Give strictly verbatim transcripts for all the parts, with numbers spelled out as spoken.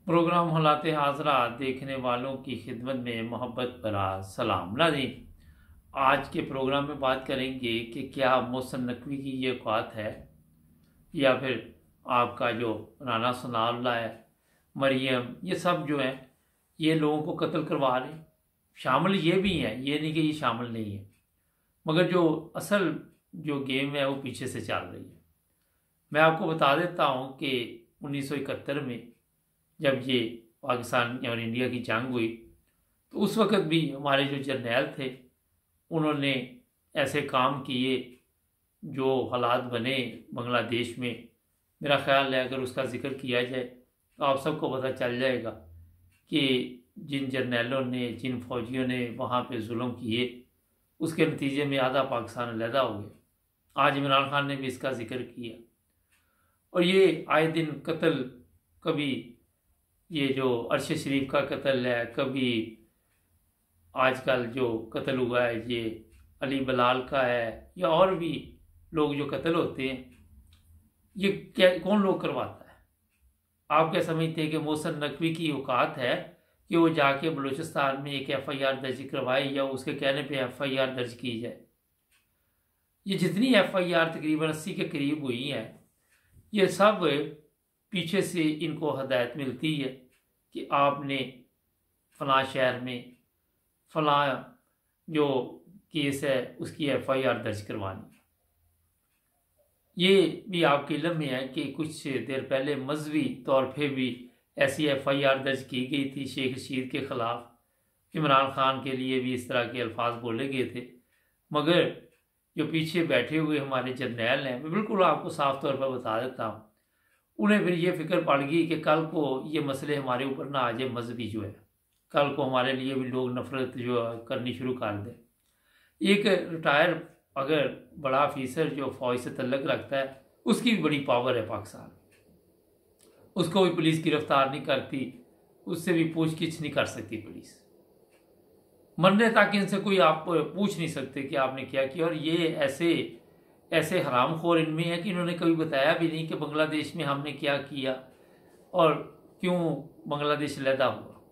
Programme हालात हाज़रा देखने वालों की खिदमत में मोहब्बत भरा सलाम। नाज़रीन, आज के प्रोग्राम में बात करेंगे कि क्या मोहसिन नकवी की ये औकात है या फिर आपका जो राना सनाउल्लाह है, मरियम, ये सब जो है ये लोगों को कत्ल करवा रहे हैं। शामिल ये भी हैं, ये नहीं कि ये शामिल नहीं है, मगर जो असल जो गेम है वो पीछे से चल रही है। मैं आपको बता देता हूँ कि उन्नीस सौ इकहत्तर में जब ये पाकिस्तान और इंडिया की जंग हुई तो उस वक़्त भी हमारे जो जर्नैल थे उन्होंने ऐसे काम किए, जो हालात बने बांग्लादेश में। मेरा ख़्याल है अगर उसका ज़िक्र किया जाए तो आप सबको पता चल जाएगा कि जिन जर्नैलों ने, जिन फ़ौजियों ने वहाँ पे जुल्म किए, उसके नतीजे में आधा पाकिस्तान अलहदा हो गया। आज इमरान खान ने भी इसका ज़िक्र किया और ये आए दिन कत्ल, कभी ये जो अरशद शरीफ का कत्ल है, कभी आजकल जो कत्ल हुआ है ये अली बलाल का है, या और भी लोग जो कत्ल होते हैं, ये क्या कौन लोग करवाता है? आप क्या समझते हैं कि मोहसिन नकवी की औकात है कि वो जाके बलूचिस्तान में एक एफ़ आई आर दर्ज करवाए या उसके कहने पे एफ़ आई आर दर्ज की जाए? ये जितनी एफ़ आई आर तकरीबन अस्सी के करीब हुई हैं, ये सब पीछे से इनको हदायत मिलती है कि आपने फ़लाँ शहर में फ़लाँ जो केस है उसकी एफ़ आई आर दर्ज करवानी है। ये भी आपके इल्म में है कि कुछ देर पहले मजहबी तौर पे भी ऐसी एफ़ आई आर दर्ज की गई थी शेख रशीद के ख़िलाफ़। इमरान खान के लिए भी इस तरह के अल्फाज बोले गए थे, मगर जो पीछे बैठे हुए हमारे जर्नैल हैं, मैं बिल्कुल आपको साफ तौर पर बता देता हूँ, उन्हें फिर ये फिक्र पड़ गई कि कल को ये मसले हमारे ऊपर ना आ जाए, मजहबी जो है, कल को हमारे लिए भी लोग नफरत जो करनी शुरू कर दें। एक रिटायर अगर बड़ा अफीसर जो फ़ौज से तल्लक रखता है, उसकी भी बड़ी पावर है पाकिस्तान, उसको भी पुलिस गिरफ्तार नहीं करती, उससे भी पूछगिछ नहीं कर सकती पुलिस। मरने तक इनसे कोई आप पूछ नहीं सकते कि आपने क्या किया। और ये ऐसे ऐसे हरामखोर इनमें है कि इन्होंने कभी बताया भी नहीं कि बांग्लादेश में हमने क्या किया और क्यों बांग्लादेश अलहदा हुआ।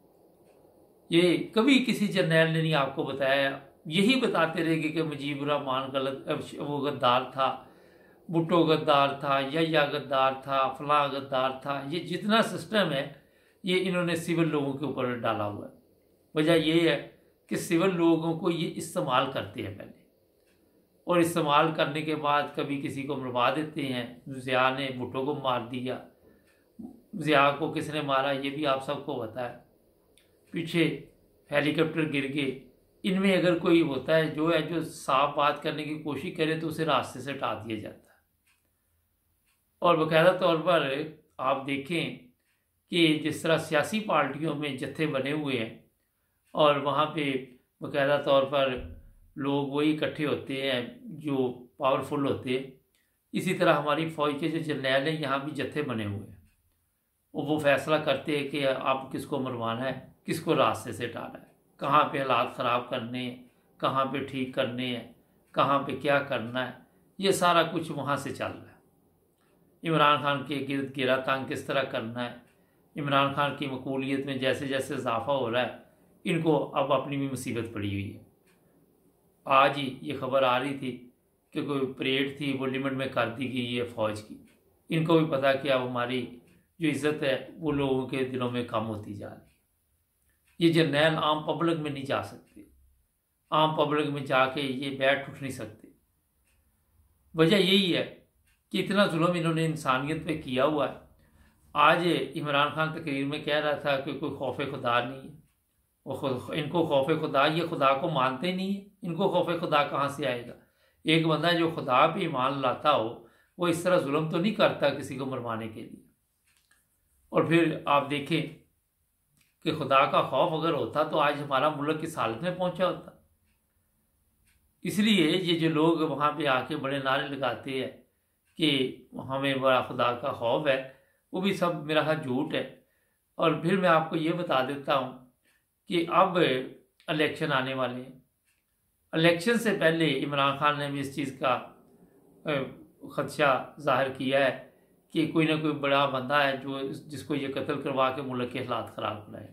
ये कभी किसी जर्नैल ने नहीं आपको बताया। यही बताते रहेंगे कि मुजीबुर रहमान गलत वो गद्दार था, भुट्टो गद्दार था, या गद्दार था, फलां गद्दार था। ये जितना सिस्टम है ये इन्होंने सिविल लोगों के ऊपर डाला हुआ है। वजह ये है कि सिविल लोगों को ये इस्तेमाल करते हैं पहले, और इस्तेमाल करने के बाद कभी किसी को मरवा देते हैं। ज़िया ने भुट्टो को मार दिया, ज़िया को किसने मारा ये भी आप सबको पता है। पीछे हेलीकॉप्टर गिर गए। इनमें अगर कोई होता है जो है जो साफ बात करने की कोशिश करे तो उसे रास्ते से हटा दिया जाता है। और बाकायदा तौर पर आप देखें कि जिस तरह सियासी पार्टियों में जत्थे बने हुए हैं और वहाँ पे बाकायदा तौर पर लोग वही इकट्ठे होते हैं जो पावरफुल होते हैं, इसी तरह हमारी फ़ौज के जो जर्नैल हैं यहाँ भी जत्थे बने हुए हैं। वो फैसला करते हैं कि आप किसको मरवाना है, किसको रास्ते से हटाना है, कहाँ पे हालात ख़राब करने हैं, कहाँ पे ठीक करने हैं, कहाँ पे क्या करना है। ये सारा कुछ वहाँ से चल रहा है। इमरान खान के गिरद घेरा तंग किस तरह करना है, इमरान खान की मकबूलियत में जैसे जैसे इजाफा हो रहा है, इनको अब अपनी भी मुसीबत पड़ी हुई है। आज ही ये खबर आ रही थी कि कोई परेड थी वो लिमिट में कर दी गई है फ़ौज की। इनको भी पता कि अब हमारी जो इज़्ज़त है वो लोगों के दिलों में कम होती जा रही है। ये जर्नैल आम पब्लिक में नहीं जा सकते, आम पब्लिक में जाके ये बैठ उठ नहीं सकते। वजह यही है कि इतना जुल्म इन्होंने इंसानियत पे किया हुआ है। आज इमरान खान तकरीर में कह रहा था कि कोई खौफ खुदा नहीं है, वो इनको खौफ खुदा, ये खुदा को मानते नहीं है, इनको खौफ खुदा कहाँ से आएगा? एक बंदा जो खुदा पे ईमान लाता हो वो इस तरह जुल्म तो नहीं करता किसी को मरवाने के लिए। और फिर आप देखें कि खुदा का खौफ अगर होता तो आज हमारा मुल्क किस हालत में पहुंचा होता। इसलिए ये जो लोग वहाँ पे आके बड़े नारे लगाते हैं कि हमें बड़ा खुदा का खौफ है, वो भी सब मेरा हाथ झूठ है। और फिर मैं आपको ये बता देता हूँ कि अब इलेक्शन आने वाले हैं। इलेक्शन से पहले इमरान खान ने भी इस चीज़ का खदशा जाहिर किया है कि कोई ना कोई बड़ा बंदा है जो जिसको ये कत्ल करवा के मुल्क के हालात ख़राब कराएंगे।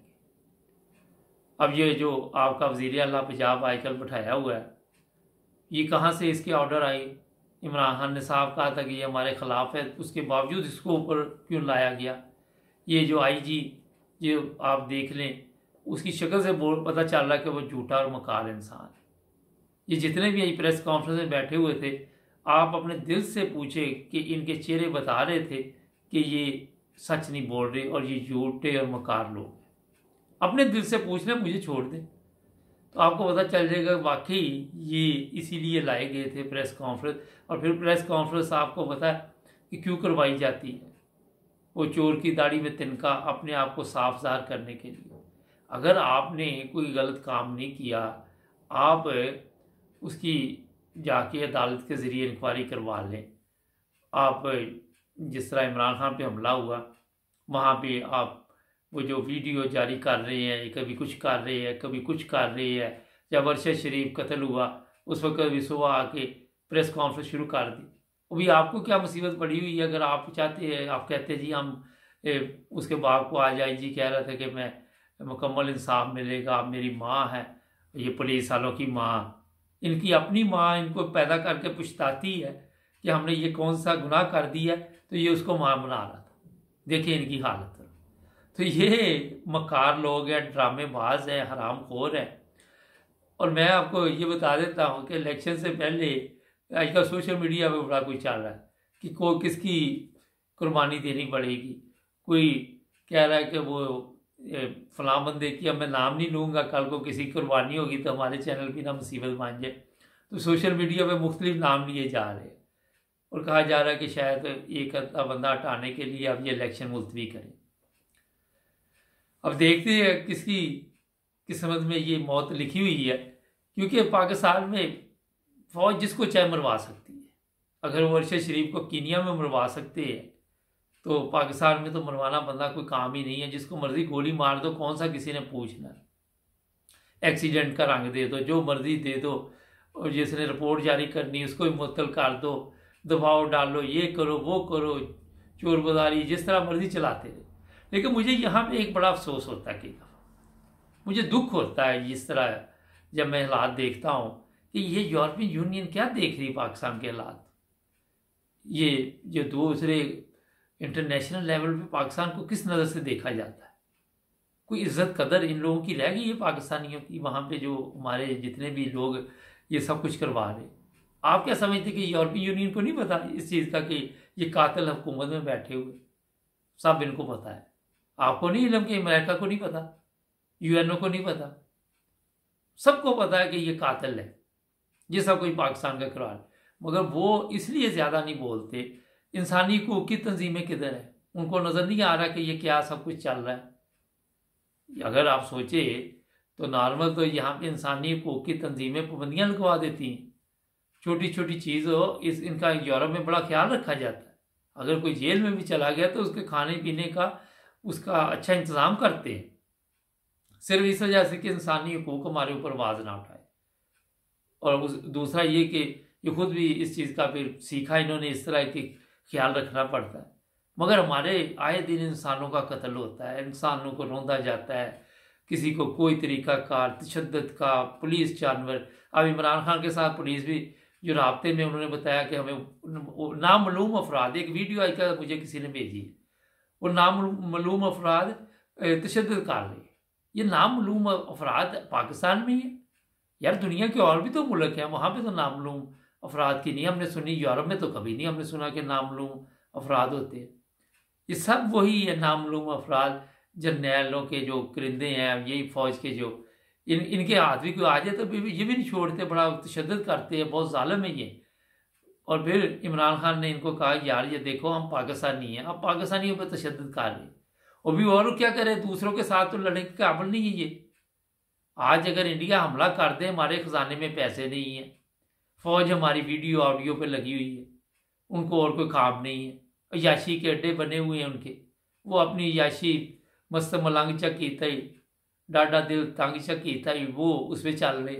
अब ये जो आपका वज़ीर आला पंजाब आजकल बैठाया हुआ है, ये कहाँ से इसके ऑर्डर आई? इमरान खान ने साफ कहा था कि ये हमारे ख़िलाफ़ है, उसके बावजूद इसको ऊपर क्यों लाया गया? ये जो आई जी जो आप देख लें, उसकी शक्ल से बोल पता चल रहा है कि वो झूठा और मकार इंसान है। ये जितने भी यही प्रेस कॉन्फ्रेंस में बैठे हुए थे, आप अपने दिल से पूछे कि इनके चेहरे बता रहे थे कि ये सच नहीं बोल रहे और ये झूठे और मकार लोग। अपने दिल से पूछ लें, मुझे छोड़ दें, तो आपको पता चल जाएगा वाकई ये इसीलिए लाए गए थे प्रेस कॉन्फ्रेंस। और फिर प्रेस कॉन्फ्रेंस आपको पता है कि क्यों करवाई जाती है? वो चोर की दाढ़ी में तिनका, अपने आप को साफ ज़ाहिर करने के लिए। अगर आपने कोई गलत काम नहीं किया, आप उसकी जाके अदालत के ज़रिए इंक्वायरी करवा लें। आप जिस तरह इमरान खान पे हमला हुआ, वहाँ पे आप वो जो वीडियो जारी कर रहे हैं, कभी कुछ कर रहे हैं, कभी कुछ कर रहे हैं। जब अरशद शरीफ कत्ल हुआ, उस वक्त भी सुबह आके प्रेस कॉन्फ्रेंस शुरू कर दी। अभी आपको क्या मुसीबत पड़ी हुई है? अगर आप चाहते हैं, आप कहते हैं जी हम ए, उसके बाप को आज आई जी कह रहा था कि मैं मुकम्मल इंसाफ मिलेगा, आप मेरी माँ है, ये पुलिस वालों की माँ, इनकी अपनी माँ इनको पैदा करके पछताती है कि हमने ये कौन सा गुनाह कर दिया, तो ये उसको माँ बना रहा था। देखिए इनकी हालत। तो ये मकार लोग हैं, ड्रामेबाज हैं, हरामखोर हैं। और मैं आपको ये बता देता हूँ कि इलेक्शन से पहले आजकल सोशल मीडिया पे बड़ा कुछ चल रहा है कि को किसकी कुर्बानी देनी पड़ेगी। कोई कह रहा है कि वो फलां बंदे की, अब मैं नाम नहीं लूँगा, कल को किसी कुर्बानी होगी तो हमारे चैनल की ना मुसीबत बन जाए। तो सोशल मीडिया पे मुख्तलिफ नाम लिए जा रहे हैं और कहा जा रहा है कि शायद एक अद्धा बंदा हटाने के लिए अब ये इलेक्शन मुलतवी करें। अब देखते हैं किसकी किस्मत में ये मौत लिखी हुई है, क्योंकि पाकिस्तान में फौज जिसको चाहे मरवा सकती है। अगर वो अरशद शरीफ को कीनिया में मरवा सकते हैं, तो पाकिस्तान में तो मरवाना बंदा कोई काम ही नहीं है। जिसको मर्जी गोली मार दो, कौन सा किसी ने पूछना। एक्सीडेंट का रंग दे दो, जो मर्जी दे दो, और जिसने रिपोर्ट जारी करनी उसको ही मुअत्तल कर दो, दबाव डालो, ये करो वो करो, चोर बाजारी जिस तरह मर्जी चलाते रहे। लेकिन मुझे यहाँ पे एक बड़ा अफसोस होता है, कई दफ़ा मुझे दुख होता है इस तरह जब मैं हालात देखता हूँ कि ये यूरोपियन यूनियन क्या देख रही है पाकिस्तान के हालात। ये जो दूसरे इंटरनेशनल लेवल पे पाकिस्तान को किस नज़र से देखा जाता है? कोई इज्जत कदर इन लोगों की रह गई है पाकिस्तानियों की? वहाँ पे जो हमारे जितने भी लोग ये सब कुछ करवा रहे, आप क्या समझते कि यूरोपियन यूनियन को नहीं पता इस चीज़ का कि ये कातिल हुकूमत में बैठे हुए? सब इनको पता है। आपको नहीं इल्म कि अमेरिका को नहीं पता, यूएनओ को नहीं पता, सबको पता है कि ये कातिल है, ये सब कोई पाकिस्तान का करवा है। मगर वो इसलिए ज़्यादा नहीं बोलते। इंसानी हकूक़ की तंजीमें किधर है? उनको नज़र नहीं आ रहा कि ये क्या सब कुछ चल रहा है। अगर आप सोचे तो नॉर्मल तो यहाँ पे इंसानी हकूक़ की तंजीमें पाबंदियाँ लगवा देती हैं। छोटी छोटी चीज़ हो, इस इनका यूरोप में बड़ा ख्याल रखा जाता है। अगर कोई जेल में भी चला गया तो उसके खाने पीने का उसका अच्छा इंतज़ाम करते हैं, सिर्फ इस वजह से कि इंसानी हकूक़ हमारे ऊपर आवाज़ ना उठाए। और उस दूसरा ये कि ये खुद भी इस चीज़ का फिर सीखा इन्होंने, इस तरह की ख्याल रखना पड़ता है। मगर हमारे आए दिन इंसानों का कत्ल होता है, इंसानों को रौंदा जाता है, किसी को कोई तरीका कार तशद्दुद का, पुलिस जानवर। अब इमरान खान के साथ पुलिस भी जो राब्ते में उन्होंने बताया कि हमें नामालूम अफराद, एक वीडियो आई का मुझे किसी ने भेजी है, वो नामालूम अफराद तशद्दुद कर रहे हैं। ये नामालूम अफराद पाकिस्तान में ही है यार, दुनिया के और भी तो मुल्क हैं, वहाँ पे तो नामालूम अफराद की नहीं हमने सुनी। यूरोप में तो कभी नहीं हमने सुना कि नामालूम अफराद होते हैं। ये सब वही है नामालूम अफराद, जर्नैलों के जो करिंदे हैं, यही फौज के जो इन इनके हाथ भी कोई आ जाए तो ये भी नहीं छोड़ते, बड़ा तशद्दुद करते हैं, बहुत जालिम है ये। और फिर इमरान खान ने इनको कहा यार ये देखो हम पाकिस्तानी हैं, अब पाकिस्तानियों पर तशद्दुद कर रहे हैं। और भी और क्या करे, दूसरों के साथ तो लड़ने के काबिल नहीं है ये। आज अगर इंडिया हमला कर दे, हमारे खजाने में पैसे नहीं है, फौज हमारी वीडियो ऑडियो पे लगी हुई है, उनको और कोई काम नहीं है, अयाशी के अड्डे बने हुए हैं उनके, वो अपनी अयाशी मस्त मलंग चकीता ही, डाडा दिल तंग चकीता ही, वो उसमें चल रहे।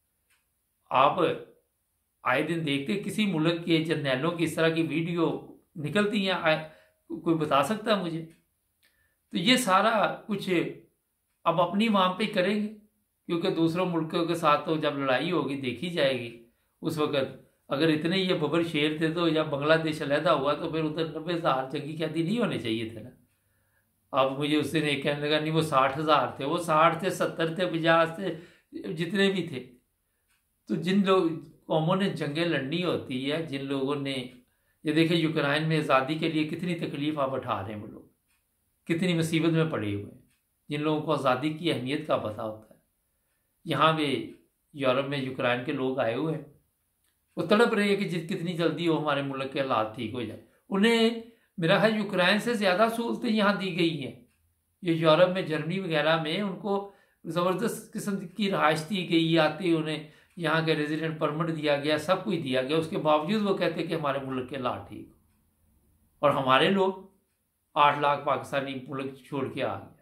आप आए दिन देखते किसी मुल्क के जर्नैलों की इस तरह की वीडियो निकलती हैं, कोई बता सकता है मुझे? तो ये सारा कुछ अब अपनी वहाँ पे करेंगे, क्योंकि दूसरों मुल्कों के साथ तो जब लड़ाई होगी देखी जाएगी उस वक़्त। अगर इतने ये बबर शेर थे तो जब बांग्लादेश अलहदा हुआ तो फिर उधर नब्बे हज़ार जंगी कैदी नहीं होने चाहिए थे ना। अब मुझे उस दिन एक कहने लगा नहीं वो साठ हज़ार थे, वो साठ थे, सत्तर थे, पचास थे, जितने भी थे। तो जिन लोग कौमों ने जंगें लड़नी होती है, जिन लोगों ने, ये देखिए यूक्रेन में आज़ादी के लिए कितनी तकलीफ आप उठा रहे हैं, वो लोग कितनी मुसीबत में पड़े हुए हैं, जिन लोगों को आज़ादी की अहमियत का पता होता है। यहाँ पे यूरोप में यूक्रेन के लोग आए हुए हैं, वो तड़प रहे हैं कि जित कितनी जल्दी हो हमारे मुल्क के हालात ठीक हो जाए। उन्हें मेरा है यूक्रेन से ज़्यादा सहूलतें यहाँ दी गई हैं। ये यूरोप में जर्मनी वगैरह में उनको ज़बरदस्त किस्म की रहायश दी गई, आती उन्हें यहाँ के रेजिडेंट परमिट दिया गया, सब कुछ दिया गया, उसके बावजूद वो कहते हैं कि हमारे मुल्क के हालात ठीक हो। और हमारे लोग आठ लाख पाकिस्तानी मुल्क छोड़ के आ गए।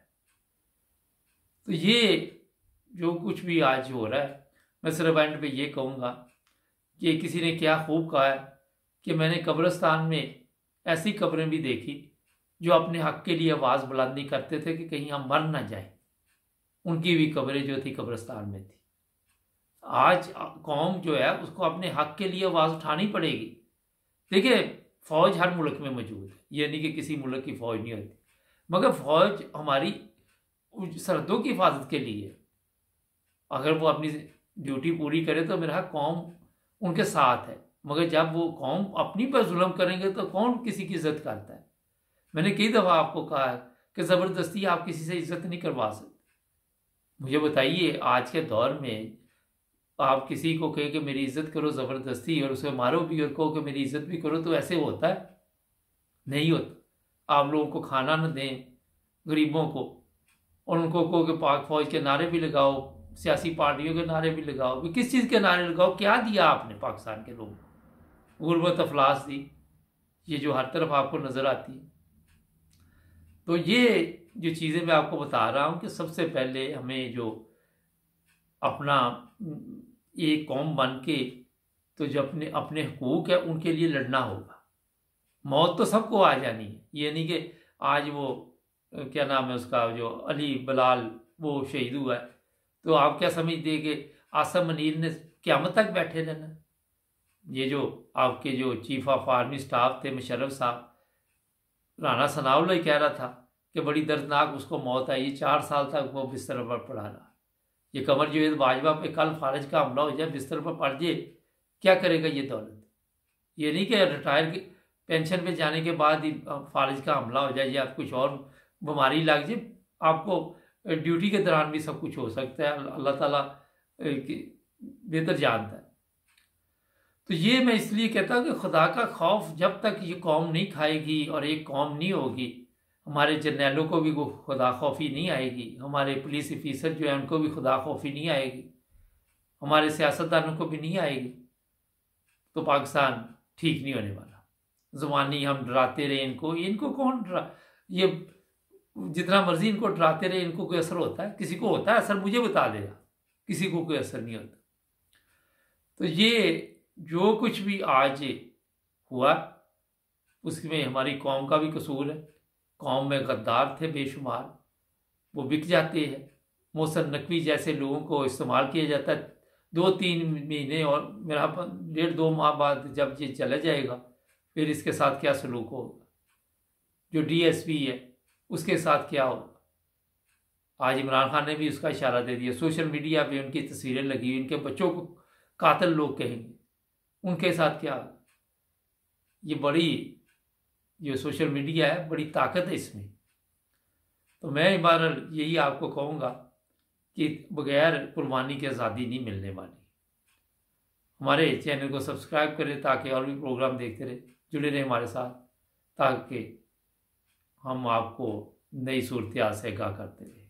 तो ये जो कुछ भी आज हो रहा है, मैं सिर्फ एंड पे ये कहूँगा कि किसी ने क्या खूब कहा है कि मैंने कब्रिस्तान में ऐसी कब्रें भी देखी जो अपने हक के लिए आवाज़ बुलंदी करते थे कि कहीं हम मर ना जाएं। उनकी भी कब्रें जो थी कब्रिस्तान में थी। आज कौम जो है उसको अपने हक के लिए आवाज़ उठानी पड़ेगी। देखिए फ़ौज हर मुल्क में मौजूद है, ये नहीं कि किसी मुल्क की फ़ौज नहीं होती, मगर फ़ौज हमारी सरहदों की हिफाजत के लिए अगर वो अपनी ड्यूटी पूरी करे तो मेरा कौम उनके साथ है। मगर जब वो कौम अपनी पर जुल्म करेंगे तो कौन किसी की इज्जत करता है? मैंने कई दफ़ा आपको कहा है कि ज़बरदस्ती आप किसी से इज्जत नहीं करवा सकते। मुझे बताइए आज के दौर में आप किसी को कहे कि मेरी इज्जत करो ज़बरदस्ती और उसे मारो भी और कहो कि मेरी इज्जत भी करो, तो ऐसे होता है? नहीं होता। आप लोगों को खाना न दें गरीबों को और उनको कहो कि पाक फौज के नारे भी लगाओ, सियासी पार्टियों के नारे भी लगाओ, भी किस चीज़ के नारे लगाओ? क्या दिया आपने पाकिस्तान के लोगों को? गुर्बत अफलास दी, ये जो हर तरफ आपको नज़र आती है। तो ये जो चीज़ें मैं आपको बता रहा हूँ कि सबसे पहले हमें जो अपना एक कौम बन के तो जो अपने अपने हुकूक है उनके लिए लड़ना होगा। मौत तो सबको आ जानी है, ये नहीं कि आज वो क्या नाम है उसका जो अली बलाल वो शहीद हुआ है तो आप क्या समझते कि आसम मनीर ने क़यामत तक बैठे रहना? ये जो आपके जो चीफ ऑफ आर्मी स्टाफ थे मुशर्रफ साहब, राना सनाउल्लाह ही कह रहा था कि बड़ी दर्दनाक उसको मौत आई, चार साल तक वो बिस्तर पर पड़ा रहा। ये कमर जावेद बाजवा पे कल फारिज का हमला हो जाए, बिस्तर पर पड़ जाए, क्या करेगा ये दौलत? ये नहीं कि रिटायर के पेंशन पे जाने के बाद ही फारिज का हमला हो जाए या कुछ और बीमारी लग जाए। आपको ड्यूटी के दौरान भी सब कुछ हो सकता है, अल्लाह ताला बेहतर जानता है। तो ये मैं इसलिए कहता हूँ कि खुदा का खौफ जब तक ये कौम नहीं खाएगी और एक कौम नहीं होगी, हमारे जर्नैलों को भी खुदा खौफी नहीं आएगी, हमारे पुलिस ऑफिसर जो है उनको भी खुदा खौफी नहीं आएगी, हमारे सियासतदानों को भी नहीं आएगी, तो पाकिस्तान ठीक नहीं होने वाला। ज़ुबानी हम डराते रहे इनको, इनको कौन डरा, ये जितना मर्जी इनको डराते रहे, इनको कोई असर होता है? किसी को होता है असर? मुझे बता देगा, किसी को कोई असर नहीं होता। तो ये जो कुछ भी आज हुआ उसमें हमारी कौम का भी कसूर है। कौम में गद्दार थे बेशुमार, वो बिक जाते हैं। मोहसिन नकवी जैसे लोगों को इस्तेमाल किया जाता है। दो तीन महीने और मेरा डेढ़ दो माह बाद जब ये चला जाएगा फिर इसके साथ क्या सलूक होगा? जो डीएसपी है उसके साथ क्या होगा? आज इमरान खान ने भी उसका इशारा दे दिया, सोशल मीडिया पे उनकी तस्वीरें लगी हुई, उनके बच्चों को कातिल लोग कहेंगे, उनके साथ क्या? ये बड़ी जो सोशल मीडिया है बड़ी ताकत है इसमें। तो मैं बहरहाल यही आपको कहूँगा कि बगैर कुर्बानी की आज़ादी नहीं मिलने वाली। हमारे चैनल को सब्सक्राइब करें ताकि और भी प्रोग्राम देखते रहे, जुड़े रहें हमारे साथ, ताकि हम आपको नई सूरत से आगाह करते रहें।